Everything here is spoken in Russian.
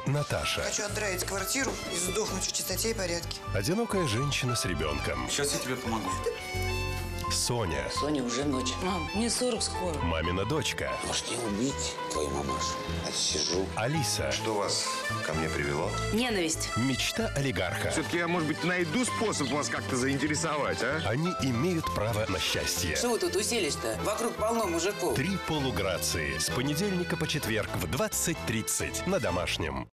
Наташа. Хочу отдраить квартиру и сдохнуть в чистоте и порядке. Одинокая женщина с ребенком. Сейчас я тебе помогу. Соня. Соня, уже ночь. Мам, мне 40 скоро. Мамина дочка. Может, не убить твою мамашу? Отсижу. Алиса. Что вас ко мне привело? Ненависть. Мечта олигарха. Все-таки я, может быть, найду способ вас как-то заинтересовать, а? Они имеют право на счастье. Что вы тут уселись-то? Вокруг полно мужиков. 3 полуграции. С понедельника по четверг в 20:30 на Домашнем.